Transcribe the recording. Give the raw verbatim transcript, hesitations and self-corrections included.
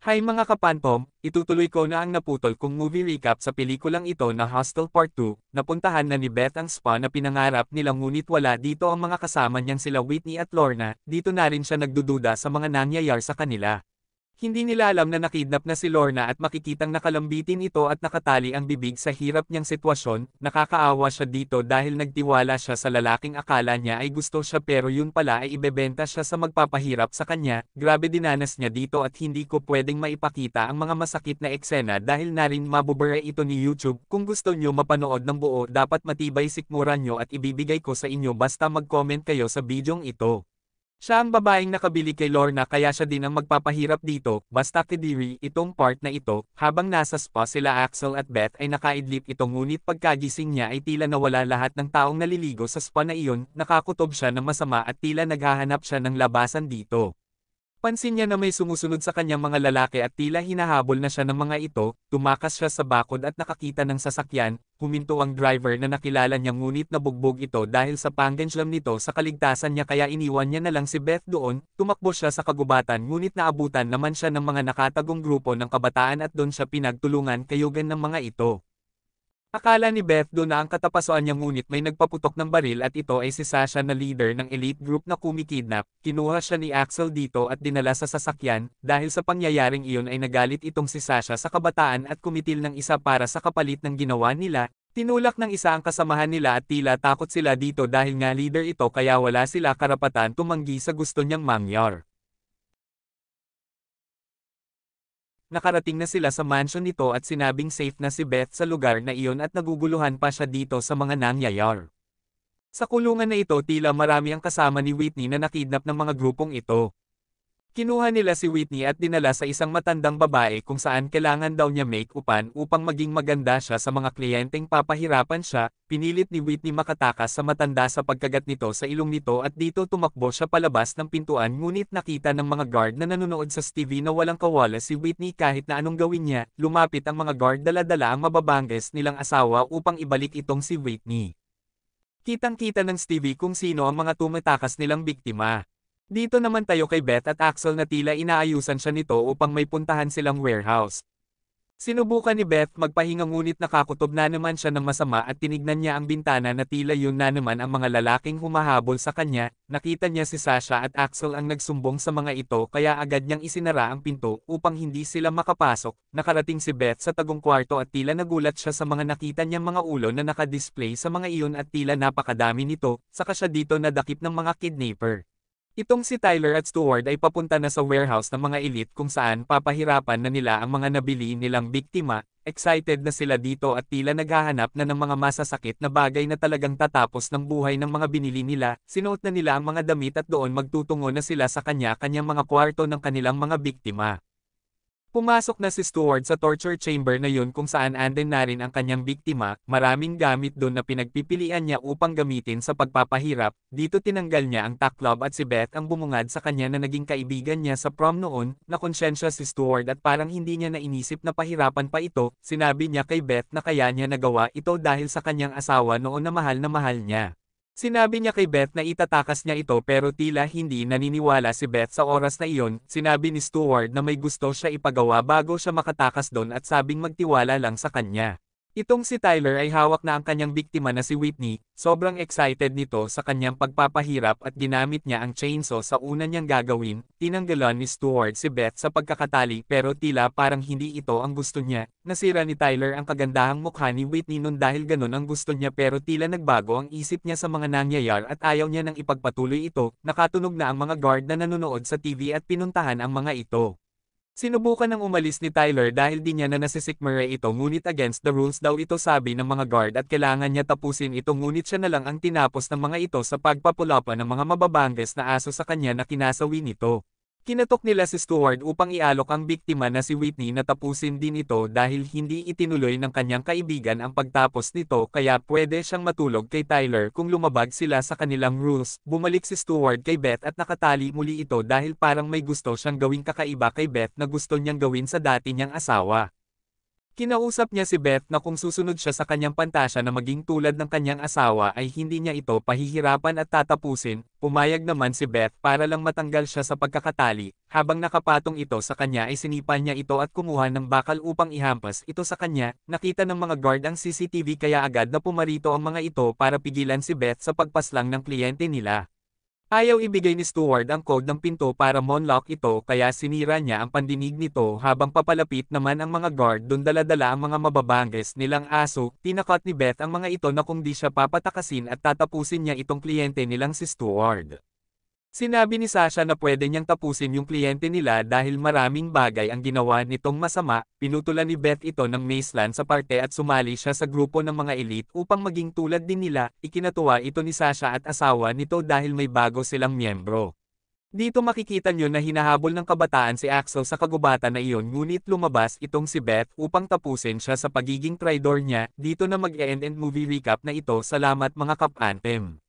Hi mga kapantom, itutuloy ko na ang naputol kong movie recap sa pelikulang ito na Hostel Part two, napuntahan na ni Beth ang spa na pinangarap nila ngunit wala dito ang mga kasama niyang sila Whitney at Lorna, dito na rin siya nagdududa sa mga nangyayari sa kanila. Hindi nila alam na nakidnap na si Lorna at makikitang nakalambitin ito at nakatali ang bibig sa hirap niyang sitwasyon, nakakaawa siya dito dahil nagtiwala siya sa lalaking akala niya ay gusto siya pero yun pala ay ibebenta siya sa magpapahirap sa kanya, grabe dinanas niya dito at hindi ko pwedeng maipakita ang mga masakit na eksena dahil na rin mabubura ito ni YouTube, kung gusto nyo mapanood ng buo dapat matibay sikmuran nyo at ibibigay ko sa inyo basta mag-comment kayo sa bidyong ito. Siya ang babaeng nakabili kay Lorna kaya siya din ang magpapahirap dito, basta kediri itong part na ito, habang nasa spa sila Axel at Beth ay nakaidlip ito ngunit pagkagising niya ay tila nawala lahat ng taong naliligo sa spa na iyon, nakakutob siya ng masama at tila naghahanap siya ng labasan dito. Pansin niya na may sumusunod sa kanyang mga lalaki at tila hinahabol na siya ng mga ito, tumakas siya sa bakod at nakakita ng sasakyan, huminto ang driver na nakilala niya ngunit nabugbog ito dahil sa pangenslam nito sa kaligtasan niya kaya iniwan niya na lang si Beth doon, tumakbo siya sa kagubatan ngunit naabutan naman siya ng mga nakatagong grupo ng kabataan at doon siya pinagtulungan kayugan ng mga ito. Akala ni Beth doon na ang katapasuan niya ngunit may nagpaputok ng baril at ito ay si Sasha na leader ng elite group na kumikidnap, kinuha siya ni Axel dito at dinala sa sasakyan, dahil sa pangyayaring iyon ay nagalit itong si Sasha sa kabataan at kumitil ng isa para sa kapalit ng ginawa nila, tinulak ng isa ang kasamahan nila at tila takot sila dito dahil nga leader ito kaya wala sila karapatan tumanggi sa gusto niyang mangyar. Nakarating na sila sa mansion nito at sinabing safe na si Beth sa lugar na iyon at naguguluhan pa siya dito sa mga nangyayar. Sa kulungan na ito tila marami ang kasama ni Whitney na nakidnap ng mga grupong ito. Kinuha nila si Whitney at dinala sa isang matandang babae kung saan kailangan daw niya make-upan upang maging maganda siya sa mga kliyenteng papahirapan siya, pinilit ni Whitney makatakas sa matanda sa pagkagat nito sa ilong nito at dito tumakbo siya palabas ng pintuan ngunit nakita ng mga guard na nanonood sa T V na walang kawala si Whitney kahit na anong gawin niya, lumapit ang mga guard dala-dala ang mababangges nilang asawa upang ibalik itong si Whitney. Kitang-kita ng Stevie kung sino ang mga tumatakas nilang biktima. Dito naman tayo kay Beth at Axel na tila inaayusan siya nito upang may puntahan silang warehouse. Sinubukan ni Beth magpahinga ngunit nakakutob na naman siya ng masama at tinignan niya ang bintana na tila yun na naman ang mga lalaking humahabol sa kanya, nakita niya si Sasha at Axel ang nagsumbong sa mga ito kaya agad niyang isinara ang pinto upang hindi sila makapasok, nakarating si Beth sa tagong kwarto at tila nagulat siya sa mga nakita niyang mga ulo na nakadisplay sa mga iyon at tila napakadami nito, saka siya dito nadakip ng mga kidnapper. Itong si Tyler at Stuart ay papunta na sa warehouse ng mga elite kung saan papahirapan na nila ang mga nabili nilang biktima, excited na sila dito at tila naghahanap na ng mga masasakit na bagay na talagang tatapos ng buhay ng mga binili nila, sinuot na nila ang mga damit at doon magtutungo na sila sa kanya-kanyang mga kwarto ng kanilang mga biktima. Pumasok na si Stuart sa torture chamber na yun kung saan andin na rin ang kanyang biktima, maraming gamit doon na pinagpipilian niya upang gamitin sa pagpapahirap, dito tinanggal niya ang taklob at si Beth ang bumungad sa kanya na naging kaibigan niya sa prom noon, nakonsensya si Stuart at parang hindi niya nainisip na pahirapan pa ito, sinabi niya kay Beth na kaya niya nagawa ito dahil sa kanyang asawa noon na mahal na mahal niya. Sinabi niya kay Beth na itatakas niya ito pero tila hindi naniniwala si Beth sa oras na iyon, sinabi ni Stuart na may gusto siya ipagawa bago siya makatakas doon at sabing magtiwala lang sa kanya. Itong si Tyler ay hawak na ang kanyang biktima na si Whitney, sobrang excited nito sa kanyang pagpapahirap at ginamit niya ang chainsaw sa una niyang gagawin, tinanggalan ni Stuart si Beth sa pagkakatali pero tila parang hindi ito ang gusto niya, nasira ni Tyler ang kagandahang mukha ni Whitney nun dahil ganun ang gusto niya pero tila nagbago ang isip niya sa mga nangyayar at ayaw niya nang ipagpatuloy ito, nakatunog na ang mga guard na nanonood sa T V at pinuntahan ang mga ito. Sinubukan ng umalis ni Tyler dahil di niya na nasisikmura ito ngunit against the rules daw ito sabi ng mga guard at kailangan niya tapusin ito ngunit siya na lang ang tinapos ng mga ito sa pagpapulapa ng mga mababangges na aso sa kanya na kinasawi nito. Kinatok nila si Stuart upang ialok ang biktima na si Whitney na tapusin din ito dahil hindi itinuloy ng kanyang kaibigan ang pagtapos nito kaya pwede siyang matulog kay Tyler kung lumabag sila sa kanilang rules. Bumalik si Stuart kay Beth at nakatali muli ito dahil parang may gusto siyang gawing kakaiba kay Beth na gusto niyang gawin sa dati niyang asawa. Kinausap niya si Beth na kung susunod siya sa kanyang pantasya na maging tulad ng kanyang asawa ay hindi niya ito pahihirapan at tatapusin, pumayag naman si Beth para lang matanggal siya sa pagkakatali, habang nakapatong ito sa kanya ay sinipan niya ito at kumuha ng bakal upang ihampas ito sa kanya, nakita ng mga guard ang C C T V kaya agad na pumarito ang mga ito para pigilan si Beth sa pagpaslang ng kliyente nila. Ayaw ibigay ni Stewart ang code ng pinto para monlock ito kaya sinira niya ang pandinig nito habang papalapit naman ang mga guard doon dala-dala ang mga mababangges nilang aso, tinakot ni Beth ang mga ito na kung di siya papatakasin at tatapusin niya itong kliyente nilang si Stewart. Sinabi ni Sasha na pwede niyang tapusin yung kliyente nila dahil maraming bagay ang ginawa nitong masama, pinutulan ni Beth ito ng maceland sa parte at sumali siya sa grupo ng mga elite upang maging tulad din nila, ikinatuwa ito ni Sasha at asawa nito dahil may bago silang miyembro. Dito makikita nyo na hinahabol ng kabataan si Axel sa kagubatan na iyon ngunit lumabas itong si Beth upang tapusin siya sa pagiging traidor niya, dito na mag-e-end movie recap na ito salamat mga kap-antem.